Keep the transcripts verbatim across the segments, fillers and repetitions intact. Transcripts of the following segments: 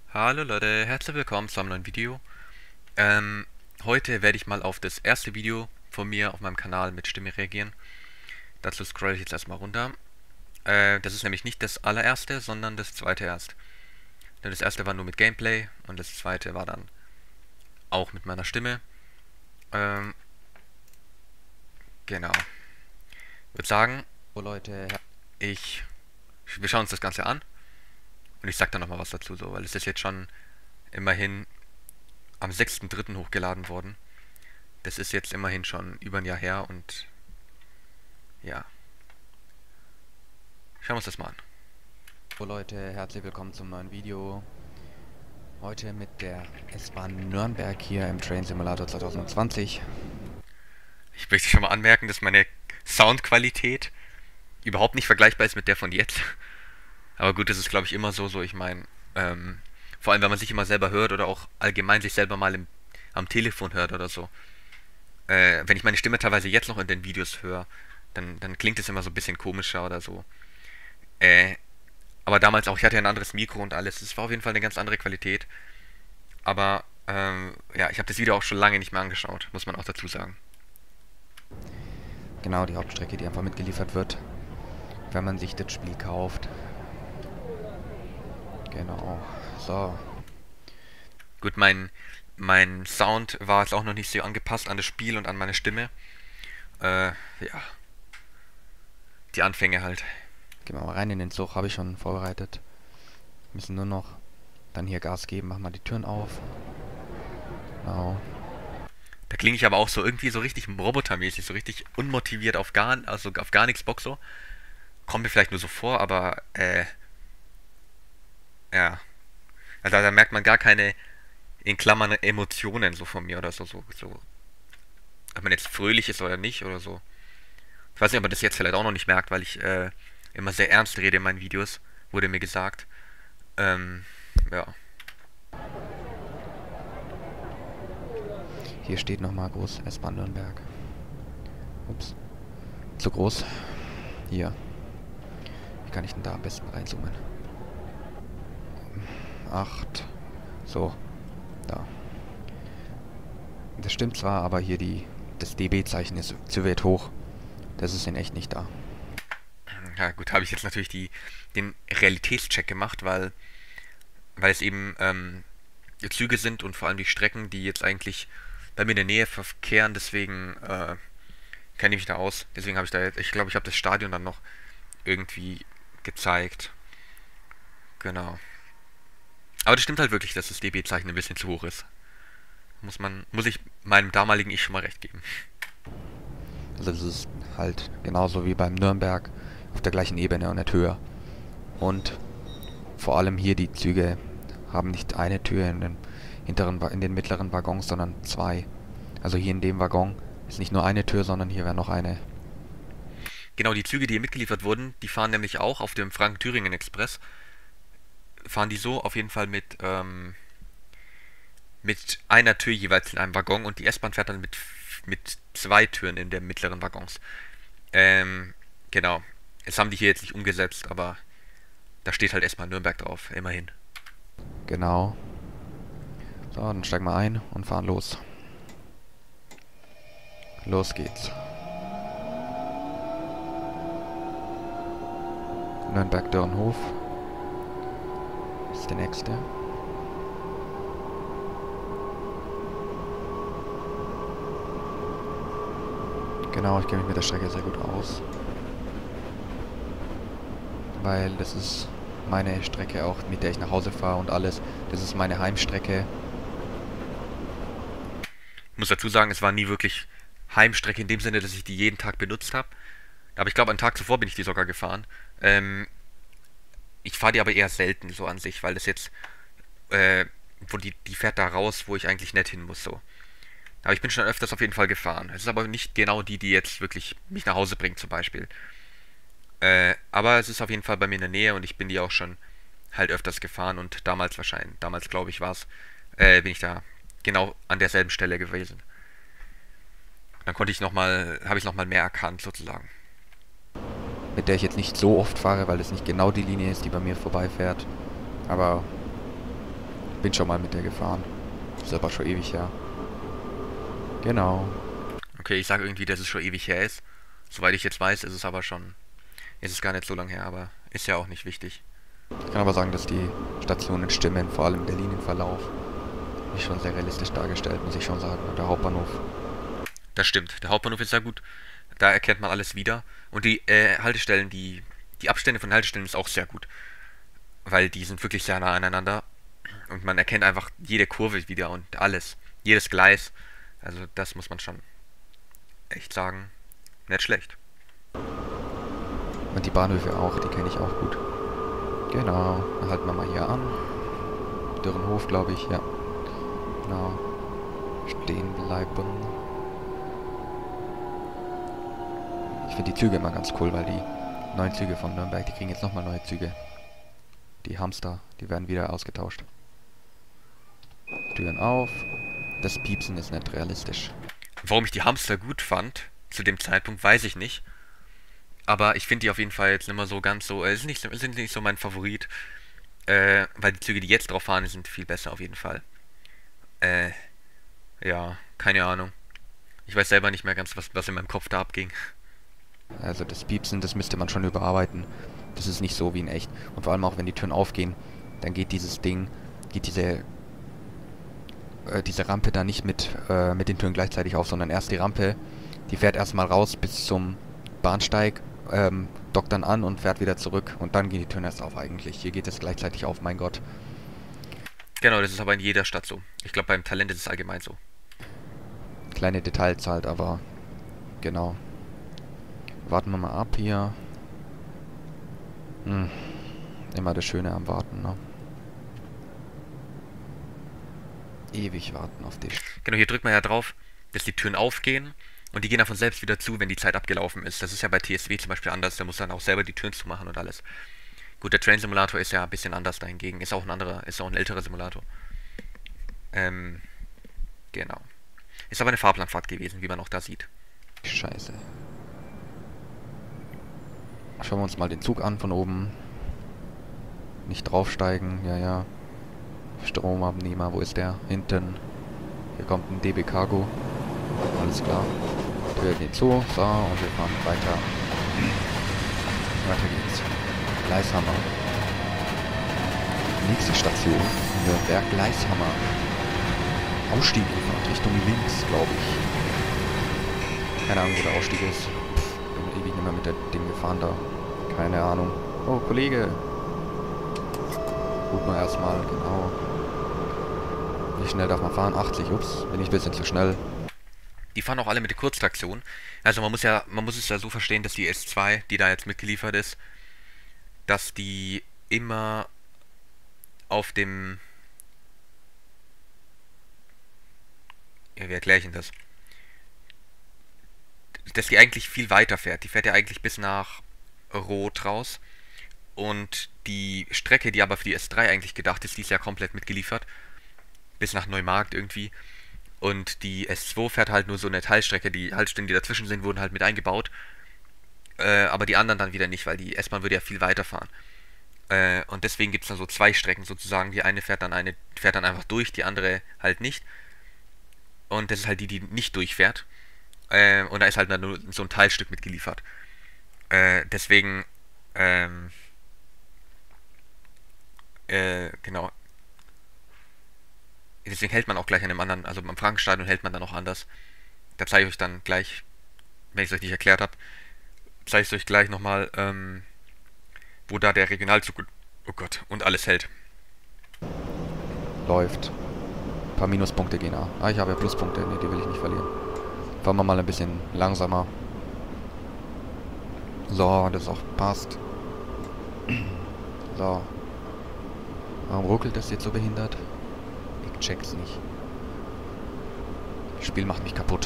Hallo Leute, herzlich willkommen zu einem neuen Video. Ähm, heute werde ich mal auf das erste Video von mir auf meinem Kanal mit Stimme reagieren. Dazu scrolle ich jetzt erstmal runter. Äh, das ist nämlich nicht das allererste, sondern das zweite erst. Denn das erste war nur mit Gameplay und das zweite war dann auch mit meiner Stimme. Ähm, genau. Ich würde sagen, So Leute, ich, wir schauen uns das Ganze an und ich sag dann nochmal was dazu, so, weil es ist jetzt schon immerhin am sechsten dritten hochgeladen worden. Das ist jetzt immerhin schon über ein Jahr her und ja, schauen wir uns das mal an. so Leute, herzlich willkommen zum neuen Video. Heute mit der S-Bahn Nürnberg hier im Train Simulator zwanzig zwanzig. Ich möchte schon mal anmerken, dass meine Soundqualität überhaupt nicht vergleichbar ist mit der von jetzt. Aber gut, das ist glaube ich immer so, so ich meine, ähm, vor allem wenn man sich immer selber hört oder auch allgemein sich selber mal im, am Telefon hört oder so. Äh, wenn ich meine Stimme teilweise jetzt noch in den Videos höre, dann, dann klingt es immer so ein bisschen komischer oder so. Äh, aber damals auch, ich hatte ja ein anderes Mikro und alles, es war auf jeden Fall eine ganz andere Qualität. Aber ähm, ja, ich habe das Video auch schon lange nicht mehr angeschaut, muss man auch dazu sagen. Genau, die Hauptstrecke, die einfach mitgeliefert wird, wenn man sich das Spiel kauft. Genau, so. Gut, mein, mein Sound war jetzt auch noch nicht so angepasst an das Spiel und an meine Stimme. Äh, ja. Die Anfänge halt. Gehen wir mal rein in den Zug, habe ich schon vorbereitet. Müssen nur noch dann hier Gas geben, machen wir die Türen auf. Genau. Da klinge ich aber auch so irgendwie so richtig robotermäßig, so richtig unmotiviert auf gar, also auf gar nichts Bock so. Kommt mir vielleicht nur so vor, aber äh, ja. Also da merkt man gar keine, in Klammern, Emotionen so von mir oder so, so, so. Ob man jetzt fröhlich ist oder nicht oder so. Ich weiß nicht, ob man das jetzt vielleicht auch noch nicht merkt, weil ich äh, immer sehr ernst rede in meinen Videos, wurde mir gesagt. Ähm, ja. Hier steht nochmal groß S-Bahn Nürnberg. Ups. Zu groß. Hier. Wie kann ich denn da am besten reinzoomen? acht. So. Da. Das stimmt zwar, aber hier die das dB-Zeichen ist zu weit hoch. Das ist in echt nicht da. Ja gut, habe ich jetzt natürlich die, den Realitätscheck gemacht, weil, weil es eben ähm, Züge sind und vor allem die Strecken, die jetzt eigentlich bei mir in der Nähe verkehren, deswegen äh, kenne ich mich da aus. Deswegen habe ich da jetzt, ich glaube, ich habe das Stadion dann noch irgendwie gezeigt. Genau. Aber das stimmt halt wirklich, dass das dB-Zeichen ein bisschen zu hoch ist. Muss man, muss ich meinem damaligen Ich schon mal recht geben. Also das ist halt genauso wie beim Nürnberg auf der gleichen Ebene und nicht höher. Und vor allem hier die Züge haben nicht eine Tür in den hinteren, in den mittleren Waggons, sondern zwei. Also hier in dem Waggon ist nicht nur eine Tür, sondern hier wäre noch eine. Genau, die Züge, die hier mitgeliefert wurden, die fahren nämlich auch auf dem Franken-Thüringen-Express. Fahren die so auf jeden Fall mit, ähm, mit einer Tür jeweils in einem Waggon und die S-Bahn fährt dann mit, mit zwei Türen in den mittleren Waggons. Ähm, genau. Das haben die hier jetzt nicht umgesetzt, aber da steht halt erstmal Nürnberg drauf, immerhin. Genau. So, dann steigen wir ein und fahren los. Los geht's. Nürnberg-Dörnhof ist der nächste. Genau, ich kenne mich mit der Strecke sehr gut aus. Weil das ist meine Strecke auch, mit der ich nach Hause fahre und alles. Das ist meine Heimstrecke. Ich muss dazu sagen, es war nie wirklich Heimstrecke in dem Sinne, dass ich die jeden Tag benutzt habe. Aber ich glaube, einen Tag zuvor bin ich die sogar gefahren. Ähm, ich fahre die aber eher selten so an sich, weil das jetzt, äh, wo die, die fährt da raus, wo ich eigentlich nicht hin muss, so. Aber ich bin schon öfters auf jeden Fall gefahren. Es ist aber nicht genau die, die jetzt wirklich mich nach Hause bringt, zum Beispiel. Äh, aber es ist auf jeden Fall bei mir in der Nähe und ich bin die auch schon halt öfters gefahren und damals wahrscheinlich, damals glaube ich war es, äh, bin ich da genau an derselben Stelle gewesen. Dann konnte ich nochmal, habe ich nochmal mehr erkannt sozusagen. Mit der ich jetzt nicht so oft fahre, weil das nicht genau die Linie ist, die bei mir vorbeifährt. Aber Bin schon mal mit der gefahren. Ist aber schon ewig her. Genau. Okay, ich sage irgendwie, dass es schon ewig her ist. Soweit ich jetzt weiß, ist es aber schon... Ist es gar nicht so lange her, aber ist ja auch nicht wichtig. Ich kann aber sagen, dass die Stationen stimmen, vor allem der Linienverlauf. Ist schon sehr realistisch dargestellt, muss ich schon sagen. Und der Hauptbahnhof. Das stimmt. Der Hauptbahnhof ist sehr gut. Da erkennt man alles wieder. Und die äh, Haltestellen, die, die Abstände von Haltestellen ist auch sehr gut. Weil die sind wirklich sehr nah aneinander. Und man erkennt einfach jede Kurve wieder und alles. Jedes Gleis. Also das muss man schon echt sagen. Nicht schlecht. Und die Bahnhöfe auch, die kenne ich auch gut. Genau, dann halten wir mal hier an. Dürrenhof, glaube ich, ja. Genau. Stehen bleiben. Ich finde die Züge immer ganz cool, weil die neuen Züge von Nürnberg, die kriegen jetzt nochmal neue Züge. Die Hamster, die werden wieder ausgetauscht. Türen auf. Das Piepsen ist nicht realistisch. Warum ich die Hamster gut fand, zu dem Zeitpunkt, weiß ich nicht. Aber ich finde die auf jeden Fall jetzt nicht mehr so ganz so, äh, sind nicht, sind nicht so mein Favorit. Äh, weil die Züge, die jetzt drauf fahren, sind viel besser auf jeden Fall. Äh, ja, keine Ahnung. Ich weiß selber nicht mehr ganz, was, was in meinem Kopf da abging. Also das Piepsen, das müsste man schon überarbeiten. Das ist nicht so wie in echt. Und vor allem auch, wenn die Türen aufgehen, dann geht dieses Ding, geht diese äh, diese Rampe da nicht mit, äh, mit den Türen gleichzeitig auf, sondern erst die Rampe, die fährt erstmal raus bis zum Bahnsteig, ähm, dockt dann an und fährt wieder zurück. Und dann gehen die Türen erst auf eigentlich. Hier geht es gleichzeitig auf, mein Gott. Genau, das ist aber in jeder Stadt so. Ich glaube, beim Talent ist es allgemein so. Kleine Details halt, aber genau. Warten wir mal ab hier. Hm. Immer das Schöne am Warten, ne? Ewig warten auf dich. Genau, hier drückt man ja drauf, dass die Türen aufgehen und die gehen dann von selbst wieder zu, wenn die Zeit abgelaufen ist. Das ist ja bei T S W zum Beispiel anders, da muss dann auch selber die Türen zumachen und alles. Gut, der Train Simulator ist ja ein bisschen anders dahingegen, ist auch ein anderer, ist auch ein älterer Simulator. Ähm, genau. Ist aber eine Fahrplanfahrt gewesen, wie man auch da sieht. Scheiße. Schauen wir uns mal den Zug an von oben. Nicht draufsteigen, ja, ja. Stromabnehmer, wo ist der? Hinten. Hier kommt ein D B Cargo. Alles klar. Tür geht zu. So, und wir fahren weiter. Weiter geht's. Gleishammer. Nächste Station. Nürnberg Gleishammer. Ausstieg Richtung links, glaube ich. Keine Ahnung, wo der Ausstieg ist. Bin ewig nicht mehr mit dem Ding gefahren da. Keine Ahnung. Oh, Kollege. Gut mal erstmal, genau. Wie schnell darf man fahren? achtzig, ups, bin ich ein bisschen zu schnell. Die fahren auch alle mit der Kurztraktion. Also man muss ja, man muss es ja so verstehen, dass die S zwei, die da jetzt mitgeliefert ist, dass die immer auf dem... Ja, wie erkläre ich denn das? Dass die eigentlich viel weiter fährt. Die fährt ja eigentlich bis nach Rot raus. Und die Strecke, die aber für die S drei eigentlich gedacht ist, die ist ja komplett mitgeliefert. Bis nach Neumarkt irgendwie. Und die S zwei fährt halt nur so eine Teilstrecke. Die Haltestellen, die dazwischen sind, wurden halt mit eingebaut. Äh, aber die anderen dann wieder nicht, weil die S-Bahn würde ja viel weiter fahren. Äh, und deswegen gibt es dann so zwei Strecken sozusagen. Die eine fährt dann eine fährt dann einfach durch, die andere halt nicht. Und das ist halt die, die nicht durchfährt. Äh, und da ist halt dann nur so ein Teilstück mitgeliefert. Äh, deswegen, ähm, äh, genau. Deswegen hält man auch gleich an dem anderen, also am Frankenstadion hält man dann auch anders. Da zeige ich euch dann gleich, wenn ich es euch nicht erklärt habe, zeige ich es euch gleich nochmal, ähm, wo da der Regionalzug, oh Gott, und alles hält. Läuft. Ein paar Minuspunkte gehen auch. Ah, ich habe ja Pluspunkte, ne, die will ich nicht verlieren. Fahren wir mal ein bisschen langsamer. So, das auch passt. So. Warum ruckelt das jetzt so behindert? Ich check's nicht. Das Spiel macht mich kaputt.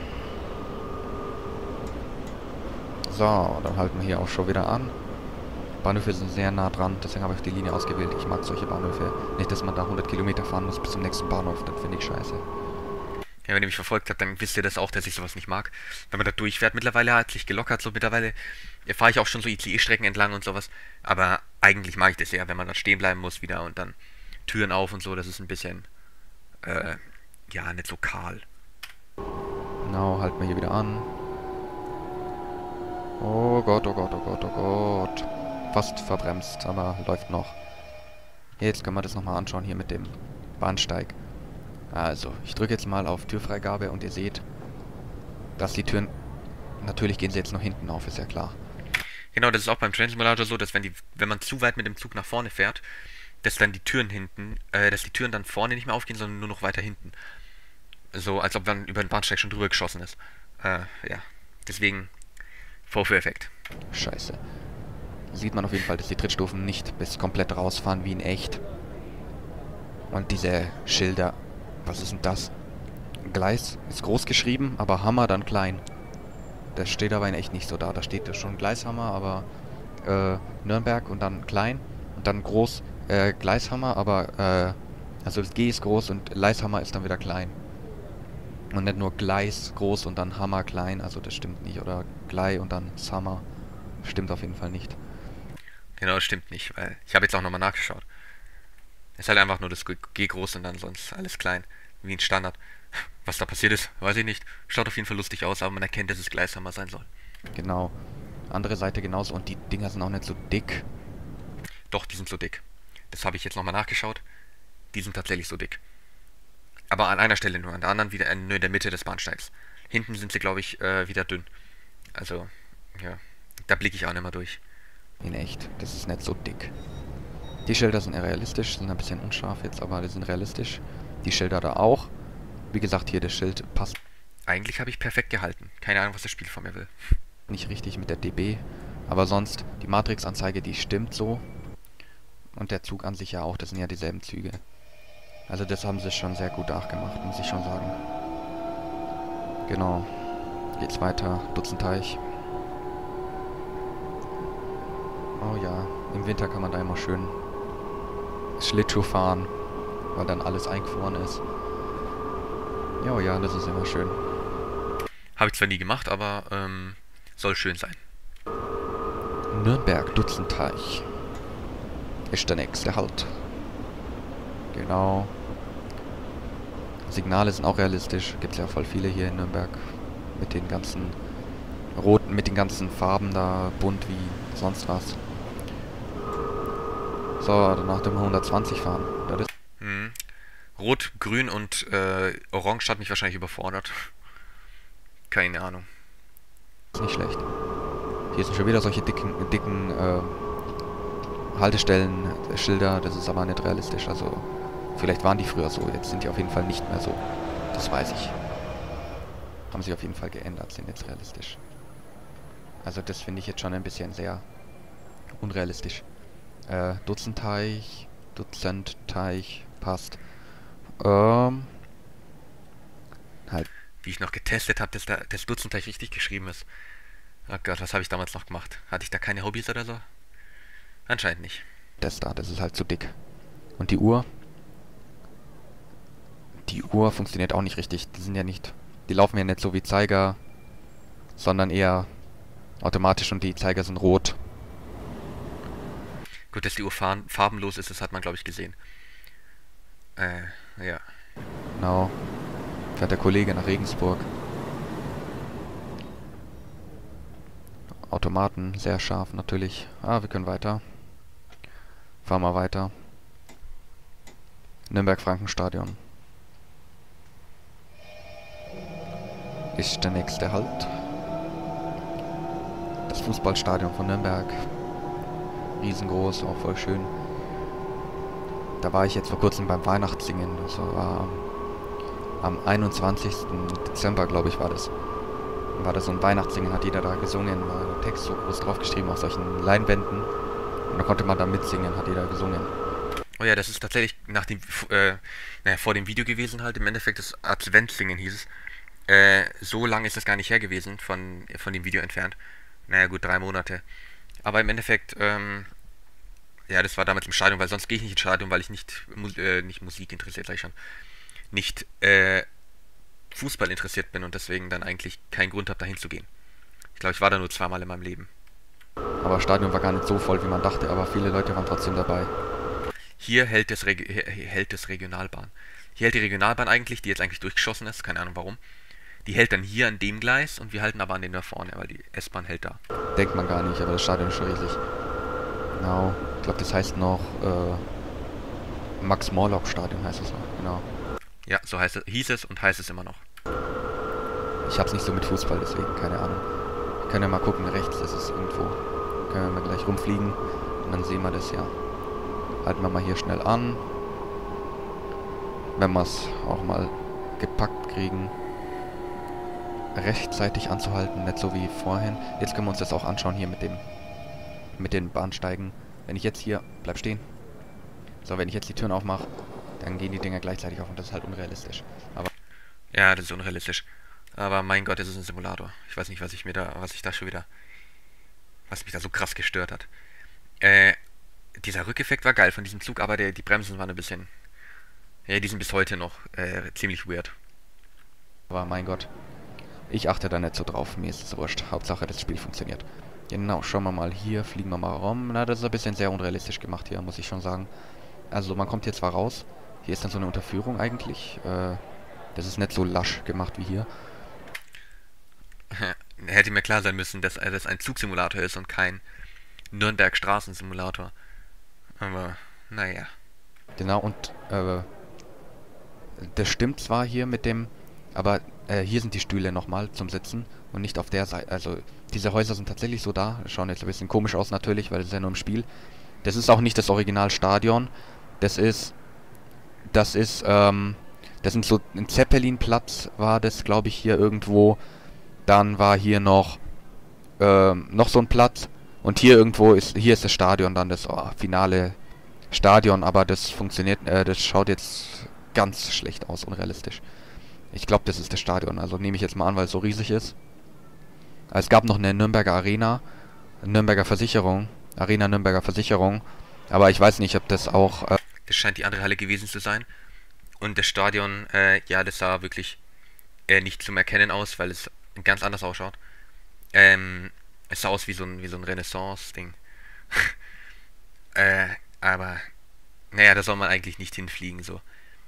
So, dann halten wir hier auch schon wieder an. Bahnhöfe sind sehr nah dran, deswegen habe ich die Linie ausgewählt. Ich mag solche Bahnhöfe. Nicht, dass man da hundert Kilometer fahren muss bis zum nächsten Bahnhof. Das finde ich scheiße. Ja, wenn ihr mich verfolgt habt, dann wisst ihr das auch, dass ich sowas nicht mag. Wenn man da durchfährt, mittlerweile hat sich gelockert, so mittlerweile fahre ich auch schon so I C E-Strecken entlang und sowas. Aber eigentlich mag ich das eher, wenn man da stehen bleiben muss wieder und dann Türen auf und so, das ist ein bisschen, äh, ja, nicht so kahl. Genau, halten wir hier wieder an. Oh Gott, oh Gott, oh Gott, oh Gott. Fast verbremst, aber läuft noch. Jetzt können wir das nochmal anschauen hier mit dem Bahnsteig. Also, ich drücke jetzt mal auf Türfreigabe und ihr seht, dass die Türen... Natürlich gehen sie jetzt noch hinten auf, ist ja klar. Genau, das ist auch beim Train Simulator so, dass wenn die, wenn man zu weit mit dem Zug nach vorne fährt, dass dann die Türen hinten, äh, dass die Türen dann vorne nicht mehr aufgehen, sondern nur noch weiter hinten. So, als ob man über den Bahnsteig schon drüber geschossen ist. Äh, ja. Deswegen Vorführeffekt. Scheiße. Sieht man auf jeden Fall, dass die Trittstufen nicht bis komplett rausfahren wie in echt. Und diese Schilder... Was ist denn das? Gleis ist groß geschrieben, aber Hammer dann klein. Das steht aber in echt nicht so da. Da steht schon Gleishammer, aber äh, Nürnberg und dann klein. Und dann groß äh, Gleishammer, aber äh, also das G ist groß und Leishammer ist dann wieder klein. Und nicht nur Gleis groß und dann Hammer klein, also das stimmt nicht. Oder Glei und dann Hammer. Stimmt auf jeden Fall nicht. Genau, das stimmt nicht, weil ich habe jetzt auch nochmal nachgeschaut. Es ist halt einfach nur das G groß und dann sonst alles klein. Wie ein Standard. Was da passiert ist, weiß ich nicht. Schaut auf jeden Fall lustig aus, aber man erkennt, dass es Gleishammer sein soll. Genau. Andere Seite genauso und die Dinger sind auch nicht so dick. Doch, die sind so dick. Das habe ich jetzt nochmal nachgeschaut. Die sind tatsächlich so dick. Aber an einer Stelle nur, an der anderen wieder äh, nur in der Mitte des Bahnsteigs. Hinten sind sie, glaube ich, äh, wieder dünn. Also, ja, da blicke ich auch nicht mehr durch. In echt, das ist nicht so dick. Die Schilder sind realistisch, sind ein bisschen unscharf jetzt, aber die sind realistisch. Die Schilder da auch. Wie gesagt, hier das Schild passt Eigentlich habe ich perfekt gehalten. Keine Ahnung, was das Spiel von mir will. nicht richtig mit der D B. Aber sonst, die Matrix-Anzeige, die stimmt so. Und der Zug an sich ja auch, das sind ja dieselben Züge. Also das haben sie schon sehr gut nachgemacht, muss ich schon sagen. Genau. Geht's weiter. Dutzenteich. Oh ja, im Winter kann man da immer schön Schlittschuh fahren, weil dann alles eingefroren ist. Ja, ja, das ist immer schön. Habe ich zwar nie gemacht, aber ähm, soll schön sein. Nürnberg, Dutzenteich. Ist der nächste Halt. Genau. Signale sind auch realistisch. Gibt es ja voll viele hier in Nürnberg. Mit den ganzen roten, mit den ganzen Farben da, bunt wie sonst was. So, danach dürfen wir hundertzwanzig fahren. Das ist Hm. Rot, Grün und äh, Orange hat mich wahrscheinlich überfordert. Keine Ahnung. nicht schlecht. Hier sind schon wieder solche dicken, dicken äh, Haltestellen, äh, Schilder. Das ist aber nicht realistisch. Also vielleicht waren die früher so. Jetzt sind die auf jeden Fall nicht mehr so. Das weiß ich. Haben sich auf jeden Fall geändert, sind jetzt realistisch. Also das finde ich jetzt schon ein bisschen sehr unrealistisch. Äh, Dutzenteich, Dutzendteich, passt. Ähm, halt, Wie ich noch getestet habe, dass da das Dutzenteich richtig geschrieben ist. Oh Gott, was habe ich damals noch gemacht? Hatte ich da keine Hobbys oder so? Anscheinend nicht. das da, das ist halt zu dick. Und die Uhr? Die Uhr funktioniert auch nicht richtig. Die sind ja nicht, die laufen ja nicht so wie Zeiger, sondern eher automatisch und die Zeiger sind rot. Gut, dass die Uhr farben, farbenlos ist, das hat man, glaube ich, gesehen. Äh, ja. Genau. Fährt der Kollege nach Regensburg. Automaten, sehr scharf natürlich. Ah, wir können weiter. Fahren wir weiter. Nürnberg-Frankenstadion. Ist der nächste Halt. Das Fußballstadion von Nürnberg. Riesengroß, auch voll schön. Da war ich jetzt vor kurzem beim Weihnachtssingen. Das war am einundzwanzigsten Dezember, glaube ich, war das. War das so ein Weihnachtssingen, hat jeder da gesungen, war der Text so groß draufgeschrieben auf solchen Leinwänden. Und da konnte man da mitsingen, hat jeder gesungen. Oh ja, das ist tatsächlich nach dem, äh, naja, vor dem Video gewesen halt. Im Endeffekt das Adventsingen hieß es. Äh, so lange ist das gar nicht her gewesen, von, von dem Video entfernt. Naja, gut, drei Monate. Aber im Endeffekt, ähm, ja, das war damals im Stadion, weil sonst gehe ich nicht ins Stadion, weil ich nicht, Mu äh, nicht Musik interessiert, sag ich schon. Nicht, äh, Fußball interessiert bin und deswegen dann eigentlich keinen Grund habe, dahin zu gehen. Ich glaube, ich war da nur zweimal in meinem Leben. Aber das Stadion war gar nicht so voll, wie man dachte, aber viele Leute waren trotzdem dabei. Hier hält das, Reg hält das Regionalbahn. Hier hält die Regionalbahn eigentlich, die jetzt eigentlich durchgeschossen ist, keine Ahnung warum. Die hält dann hier an dem Gleis und wir halten aber an den da vorne, weil die S-Bahn hält da. Denkt man gar nicht, aber das Stadion ist schon riesig. Genau. Ich glaube, das heißt noch äh, Max-Morlock-Stadion heißt es noch. Genau. Ja, so heißt es, hieß es und heißt es immer noch. Ich hab's nicht so mit Fußball, deswegen keine Ahnung. Wir können ja mal gucken, rechts ist es irgendwo. Können wir mal gleich rumfliegen und dann sehen wir das ja. Halten wir mal hier schnell an. Wenn wir es auch mal gepackt kriegen. Rechtzeitig anzuhalten, nicht so wie vorhin. Jetzt können wir uns das auch anschauen hier mit dem mit den Bahnsteigen. Wenn ich jetzt hier, bleib stehen. So, wenn ich jetzt die Türen aufmache, dann gehen die Dinger gleichzeitig auf und das ist halt unrealistisch. Aber ja, das ist unrealistisch. Aber mein Gott, das ist ein Simulator. Ich weiß nicht, was ich mir da, was ich da schon wieder, was mich da so krass gestört hat. Äh, dieser Rückeffekt war geil von diesem Zug, aber der, die Bremsen waren ein bisschen, ja, die sind bis heute noch äh, ziemlich weird. Aber mein Gott, ich achte da nicht so drauf. Mir ist es wurscht. Hauptsache, das Spiel funktioniert. Genau, schauen wir mal hier, fliegen wir mal rum. Na, das ist ein bisschen sehr unrealistisch gemacht hier, muss ich schon sagen. Also, man kommt hier zwar raus. Hier ist dann so eine Unterführung eigentlich. Äh, das ist nicht so lasch gemacht wie hier. Hätte mir klar sein müssen, dass das ein Zugsimulator ist und kein Nürnberg-Straßensimulator. Aber, naja. Genau, und äh, das stimmt zwar hier mit dem, aber äh, hier sind die Stühle nochmal zum Sitzen und nicht auf der Seite. Also, diese Häuser sind tatsächlich so da. Schauen jetzt ein bisschen komisch aus natürlich, weil es ist ja nur im Spiel. Das ist auch nicht das Originalstadion. Das ist, das ist, ähm, das sind so, ein Zeppelin-Platz war das, glaube ich, hier irgendwo. Dann war hier noch, ähm, noch so ein Platz. Und hier irgendwo ist, hier ist das Stadion, dann das oh, finale Stadion. Aber das funktioniert, äh, das schaut jetzt ganz schlecht aus, unrealistisch. Ich glaube, das ist das Stadion. Also nehme ich jetzt mal an, weil es so riesig ist. Es gab noch eine Nürnberger Arena, Nürnberger Versicherung, Arena Nürnberger Versicherung. Aber ich weiß nicht, ob das auch... Äh das scheint die andere Halle gewesen zu sein. Und das Stadion, äh, ja, das sah wirklich äh, nicht zum Erkennen aus, weil es ganz anders ausschaut. Ähm, es sah aus wie so ein, wie so ein Renaissance-Ding. äh, aber, naja, da soll man eigentlich nicht hinfliegen, so.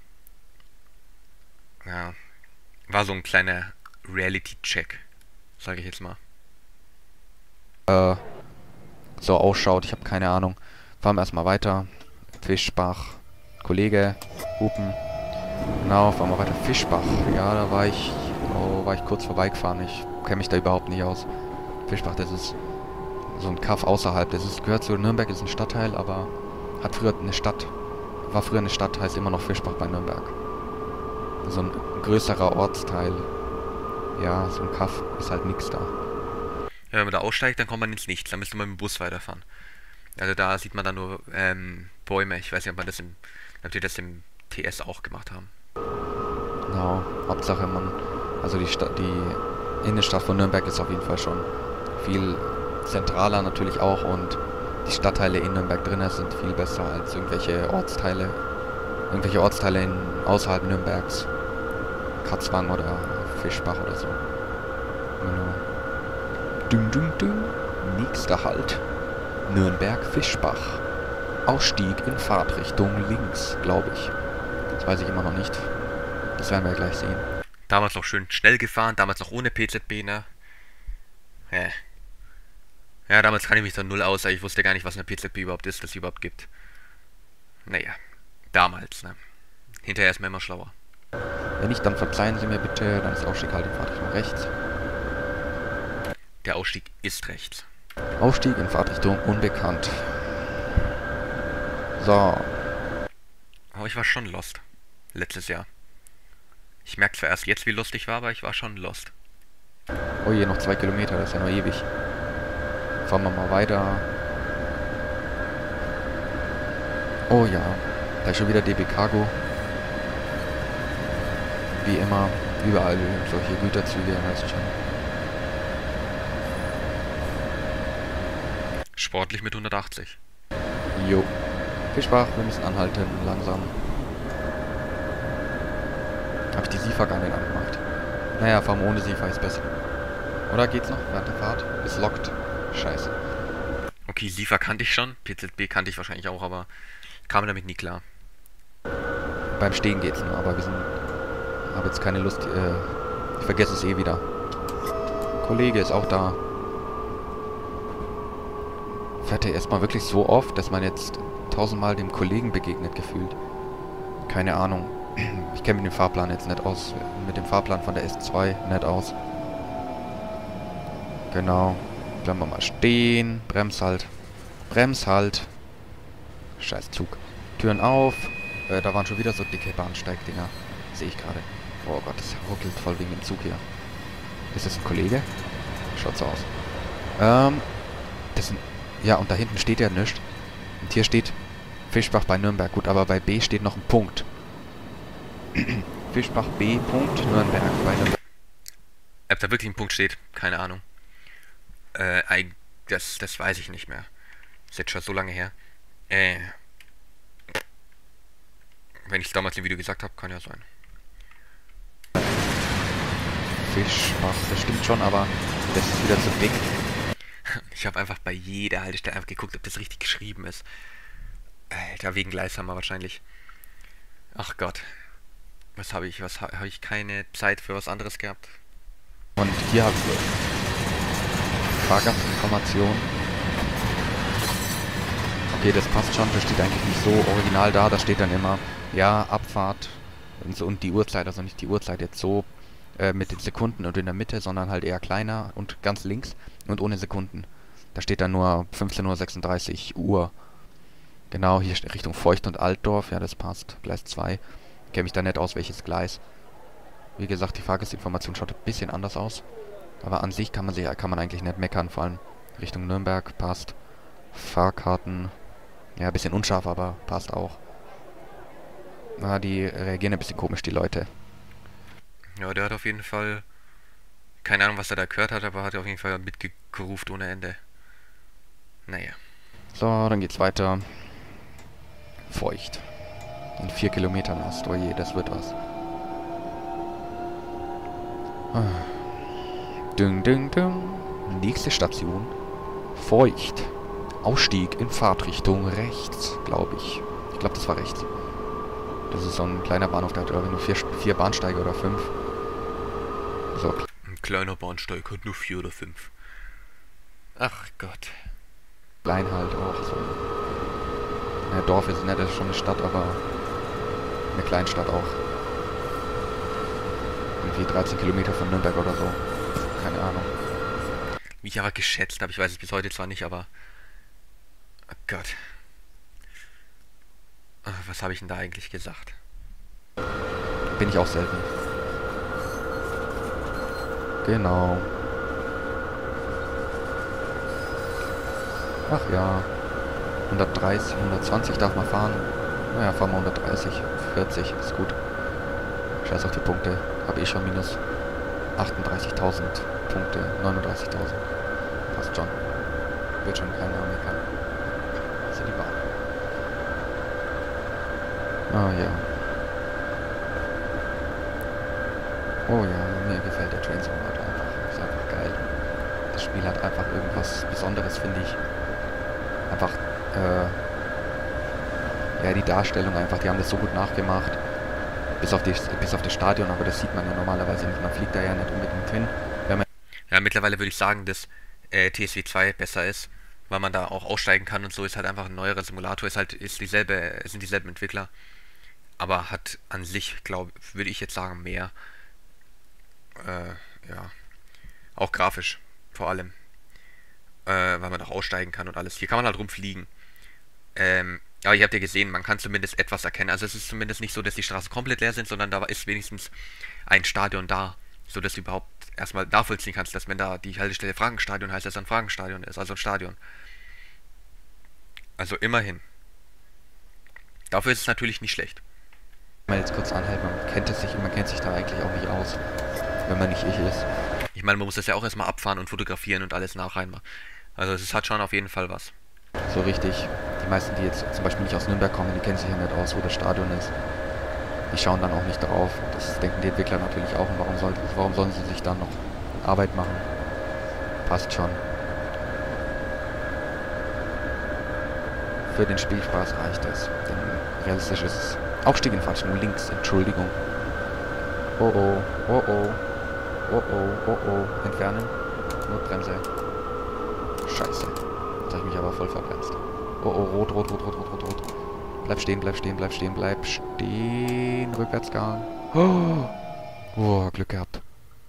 Ja, war so ein kleiner Reality-Check, sage ich jetzt mal. Äh, so ausschaut, ich habe keine Ahnung. Fahren wir erstmal weiter. Fischbach, Kollege, Hupen. Genau, fahren wir weiter. Fischbach, ja, da war ich, oh, war ich kurz vorbeigefahren. Ich kenne mich da überhaupt nicht aus. Fischbach, das ist so ein Kaff außerhalb. Das ist, gehört zu Nürnberg, ist ein Stadtteil, aber hat früher eine Stadt, war früher eine Stadt, heißt immer noch Fischbach bei Nürnberg. So ein größerer Ortsteil. Ja, so ein Kaff ist halt nichts da. Ja, wenn man da aussteigt, dann kommt man ins Nichts. Dann müsste man mit dem Bus weiterfahren. Also da sieht man dann nur ähm, Bäume. Ich weiß nicht, ob man das im, ob die das im T S auch gemacht haben. Genau, Hauptsache man, also die Stadt, die Innenstadt von Nürnberg ist auf jeden Fall schon viel zentraler natürlich auch und die Stadtteile in Nürnberg drinnen sind viel besser als irgendwelche Ortsteile, irgendwelche Ortsteile in, außerhalb Nürnbergs, Katzwang oder Fischbach oder so. Genau. Dum dum dum. Nächster Halt. Nürnberg-Fischbach. Ausstieg in Fahrtrichtung links, glaube ich. Das weiß ich immer noch nicht. Das werden wir gleich sehen. Damals noch schön schnell gefahren, damals noch ohne P Z B, ne? Ja. Ja, damals kann ich mich dann null aus, ich wusste gar nicht, was eine P Z B überhaupt ist, das es überhaupt gibt. Naja, damals, ne? Hinterher ist man immer schlauer. Wenn nicht, dann verzeihen Sie mir bitte, dann ist Ausstieg halt in Fahrtrichtung rechts. Der Ausstieg ist rechts. Ausstieg in Fahrtrichtung unbekannt. So. Aber ich war schon lost. Letztes Jahr. Ich merke zwar erst jetzt, wie lustig war, aber ich war schon lost. Oh je, noch zwei Kilometer, das ist ja noch ewig. Fahren wir mal weiter. Oh ja, da ist schon wieder D B Cargo. Wie immer, überall solche Güterzüge, weißt du schon. Sportlich mit hundertachtzig. Jo. Fischbach, wir müssen anhalten, langsam. Hab ich die SIFA gar nicht angemacht. Naja, fahren wir ohne SIFA ist besser. Oder geht's noch während der Fahrt? Ist lockt. Scheiße. Okay, SIFA kannte ich schon. P Z B kannte ich wahrscheinlich auch, aber kam damit nie klar. Beim Stehen geht's nur, aber wir sind... habe jetzt keine Lust, äh, ich vergesse es eh wieder. Kollege ist auch da. Fährt er erstmal wirklich so oft, dass man jetzt tausendmal dem Kollegen begegnet gefühlt. Keine Ahnung. Ich kenne mit dem Fahrplan jetzt nicht aus. Mit dem Fahrplan von der S zwei nicht aus. Genau. Bleiben wir mal stehen. Brems halt. Brems halt. Scheiß Zug. Türen auf. Äh, da waren schon wieder so dicke Bahnsteigdinger. Sehe ich gerade. Oh Gott, das ruckelt voll wegen dem Zug hier. Ist das ein Kollege? Schaut so aus. Ähm, das sind... Ja, und da hinten steht ja nichts. Und hier steht Fischbach bei Nürnberg. Gut, aber bei B steht noch ein Punkt. Fischbach B. Punkt Nürnberg bei Nürnberg. Ob da wirklich ein Punkt steht, keine Ahnung. Äh, das, das weiß ich nicht mehr. Ist jetzt schon so lange her. Äh. Wenn ich damals im Video gesagt habe, kann ja sein. Fischbach, das stimmt schon, aber das ist wieder zu dick. Ich habe einfach bei jeder Haltestelle einfach geguckt, ob das richtig geschrieben ist. Alter, wegen Gleishammer wahrscheinlich. Ach Gott. Was habe ich? Was habe hab ich keine Zeit für was anderes gehabt? Und hier haben wir Fahrgastinformation. Okay, das passt schon. Das steht eigentlich nicht so original da. Da steht dann immer, ja, Abfahrt und, so, und die Uhrzeit. Also nicht die Uhrzeit jetzt so äh, mit den Sekunden und in der Mitte, sondern halt eher kleiner und ganz links und ohne Sekunden. Da steht dann nur fünfzehn Uhr sechsunddreißig Uhr. Genau, hier Richtung Feucht und Altdorf. Ja, das passt. Gleis zwei. Kenne mich da nicht aus, welches Gleis. Wie gesagt, die Fahrgastinformation schaut ein bisschen anders aus. Aber an sich kann man, sich, kann man eigentlich nicht meckern. Vor allem Richtung Nürnberg passt. Fahrkarten. Ja, ein bisschen unscharf, aber passt auch. Na, die reagieren ein bisschen komisch, die Leute. Ja, der hat auf jeden Fall... Keine Ahnung, was er da gehört hat, aber hat auf jeden Fall mitgeruft ohne Ende. Naja. So, dann geht's weiter. Feucht. In vier Kilometern erst. Oh je, das wird was. Ah. Ding, ding, ding. Nächste Station. Feucht. Ausstieg in Fahrtrichtung rechts, glaube ich. Ich glaube, das war rechts. Das ist so ein kleiner Bahnhof, der hat nur vier, vier Bahnsteige oder fünf. So. Ein kleiner Bahnsteig hat nur vier oder fünf. Ach Gott. Klein halt auch so. Ja, Dorf ist nicht, das ist schon eine Stadt, aber eine Kleinstadt auch. Irgendwie dreizehn Kilometer von Nürnberg oder so. Keine Ahnung. Wie ich aber geschätzt habe, ich weiß es bis heute zwar nicht, aber... Oh Gott. Ach, was habe ich denn da eigentlich gesagt? Bin ich auch selten. Genau. Ach ja. hundertdreißig, hundertzwanzig darf man fahren. Naja, fahren wir hundertdreißig, vierzig, ist gut. Scheiß auf die Punkte. Habe ich schon minus achtunddreißigtausend Punkte, neununddreißigtausend. Passt schon. Wird schon keiner meckern. Das ist ja die Bahn. Ah ja. Oh ja, mir gefällt der Train Simulator einfach. Ist einfach geil. Das Spiel hat einfach irgendwas Besonderes, finde ich. Einfach, äh, ja, die Darstellung einfach, die haben das so gut nachgemacht. Bis auf, die, bis auf das Stadion, aber das sieht man ja normalerweise nicht. Man fliegt da ja nicht unbedingt hin. Wenn man Ja, mittlerweile würde ich sagen, dass äh, T S W zwei besser ist, weil man da auch aussteigen kann und so. Ist halt einfach ein neuerer Simulator, ist halt ist dieselbe, sind dieselben Entwickler, aber hat an sich, glaube würde ich jetzt sagen, mehr. Äh, ja, auch grafisch vor allem, äh, weil man auch aussteigen kann und alles. Hier kann man halt rumfliegen. Ähm, aber ihr habt ja gesehen, man kann zumindest etwas erkennen. Also es ist zumindest nicht so, dass die Straßen komplett leer sind, sondern da ist wenigstens ein Stadion da, so dass du überhaupt erstmal nachvollziehen kannst, dass wenn da die Haltestelle Frankenstadion heißt, dass es ein Frankenstadion ist, also ein Stadion. Also immerhin. Dafür ist es natürlich nicht schlecht. mal jetzt kurz anhält, man kennt es sich, man kennt sich da eigentlich auch nicht aus, wenn man nicht ich ist. Ich meine, man muss das ja auch erstmal abfahren und fotografieren und alles nachrein. Also es hat schon auf jeden Fall was. So richtig. Die meisten, die jetzt zum Beispiel nicht aus Nürnberg kommen, die kennen sich ja nicht aus, wo das Stadion ist. Die schauen dann auch nicht drauf. Das denken die Entwickler natürlich auch. Und warum, soll, warum sollen sie sich dann noch Arbeit machen? Passt schon. für den Spielspaß reicht es. Denn realistisch ist es. Aufstieg in falschen links, Entschuldigung. Oh oh, oh oh, oh oh, oh oh, entfernen. Notbremse. Scheiße. Jetzt habe ich mich aber voll verbremst. Oh oh, rot, rot, rot, rot, rot, rot, rot. Bleib stehen, bleib stehen, bleib stehen, bleib stehen. Rückwärtsgang. Oh, oh Glück gehabt.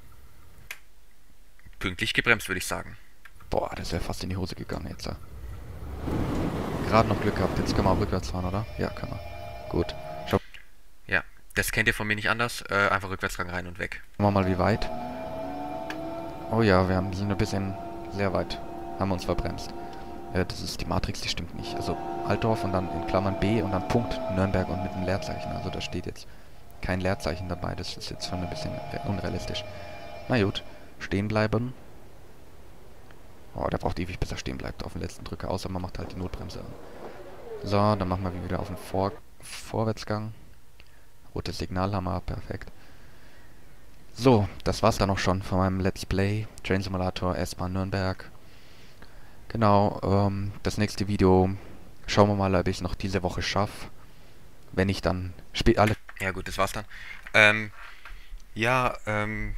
Pünktlich gebremst, würde ich sagen. Boah, das wäre fast in die Hose gegangen jetzt. Gerade noch Glück gehabt. Jetzt können wir auch rückwärts fahren, oder? Ja, können wir. Gut. Schau. Ja, das kennt ihr von mir nicht anders. Äh, einfach Rückwärtsgang rein und weg. Schauen wir mal, wie weit. Oh ja, wir haben, sind ein bisschen sehr weit. Haben wir uns verbremst. Ja, das ist die Matrix, die stimmt nicht. Also Altdorf und dann in Klammern B und dann Punkt Nürnberg und mit einem Leerzeichen. Also da steht jetzt kein Leerzeichen dabei. Das ist jetzt schon ein bisschen unrealistisch. Na gut, stehen bleiben. Oh, der braucht ewig, bis er stehen bleibt auf dem letzten Drücker. Außer man macht halt die Notbremse an. So, dann machen wir wieder auf den Vor Vorwärtsgang. Rotes Signal haben wir, perfekt. So, das war's dann auch schon von meinem Let's Play. Train Simulator S-Bahn Nürnberg. Genau, ähm, das nächste Video schauen wir mal, ob ich es noch diese Woche schaffe. Wenn ich dann spiel alle... Ja gut, das war's dann. Ähm, ja, ähm...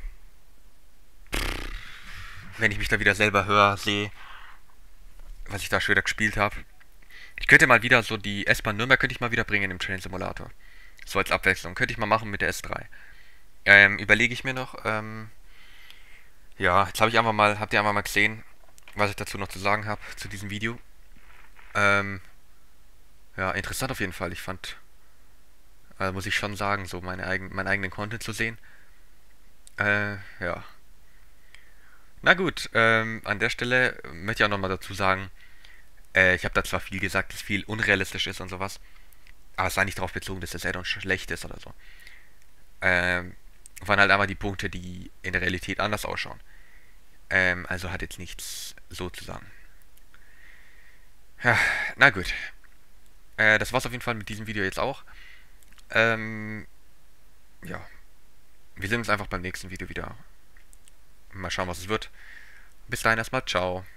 wenn ich mich da wieder selber höre, sehe, was ich da schon wieder gespielt habe. Ich könnte mal wieder so die S-Bahn Nürnberg könnte ich mal wieder bringen im Train Simulator. So als Abwechslung. Könnte ich mal machen mit der S drei. Ähm, überlege ich mir noch. Ähm, ja, jetzt habe ich einfach mal, habt ihr einfach mal gesehen, was ich dazu noch zu sagen habe, zu diesem Video. Ähm, ja, interessant auf jeden Fall. Ich fand, äh, muss ich schon sagen, so meine eigen, meinen eigenen Content zu sehen. Äh, ja. Na gut, ähm, an der Stelle möchte ich auch nochmal dazu sagen, äh, ich habe da zwar viel gesagt, dass viel unrealistisch ist und sowas, aber es sei nicht darauf bezogen, dass das Add-on schlecht ist oder so. Ähm, waren halt einfach die Punkte, die in der Realität anders ausschauen. Ähm, also hat jetzt nichts so zu sagen. Ja, na gut. Äh, das war's auf jeden Fall mit diesem Video jetzt auch. Ähm, ja. Wir sehen uns einfach beim nächsten Video wieder. Mal schauen, was es wird. Bis dahin erstmal, ciao.